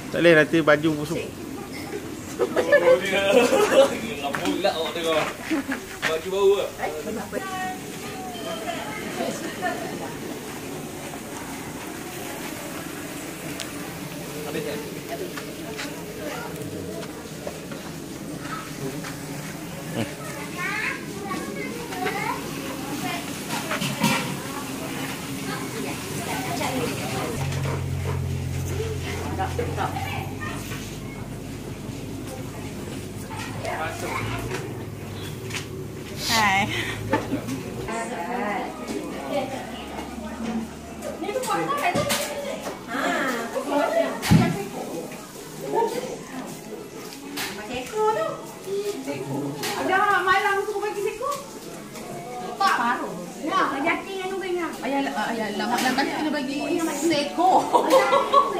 Tak boleh nanti baju busuk. Lama pula awak tengok. Baju baru ke? Habis tak? Hai. Ada malam suruh bagi seko. Tak paruh. Ya, jati dengan nunggunya. Ayah lama dan kena bagi seko.